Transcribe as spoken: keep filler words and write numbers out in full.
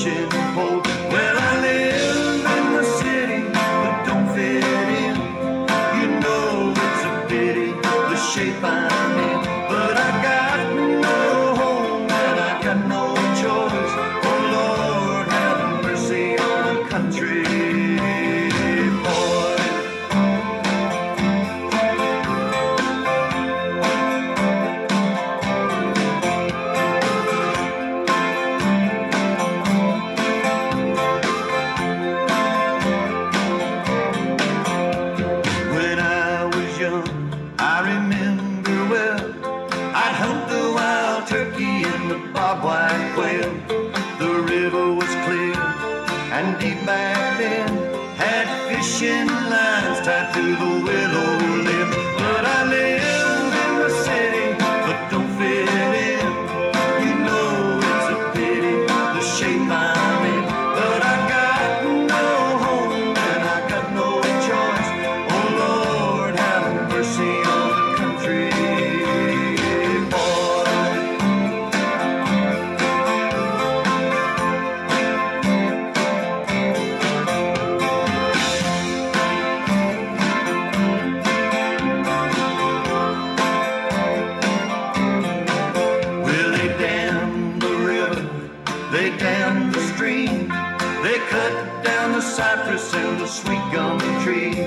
fishing pole. Well, I live in the city, but don't fit in. You know it's a pity, the shape I'm in. But I got no home and I got no choice. Oh Lord, have mercy on a country boy. When I was young, I remember well, I'd hunt the wild turkey and the bobwhite quail. The river was clear and deep back then, had fishing lines tied to the willow limb. But I live in the city, but don't fit in. You know it's a pity, the shape I'm in. But I got no home and I got no choice. Oh Lord, have mercy on the country boy. Well, they dammed the river, they dammed the stream, they cut down the cypress and the sweet gum tree.